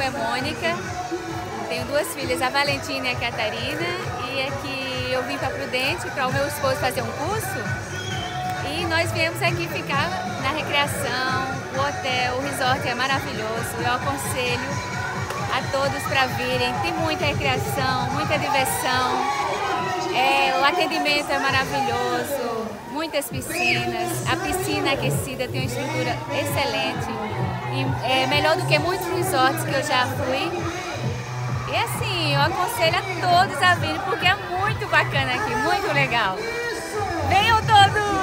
é Mônica, tenho duas filhas, a Valentina e a Catarina, e aqui eu vim para Prudente para o meu esposo fazer um curso, e nós viemos aqui ficar na recreação, o hotel, o resort é maravilhoso, eu aconselho a todos para virem, tem muita recreação, muita diversão, o atendimento é maravilhoso, muitas piscinas, a piscina aquecida tem uma estrutura excelente, e é melhor do que muitos resorts que eu já fui. E assim, eu aconselho a todos a virem, porque é muito bacana aqui, muito legal. Venham todos!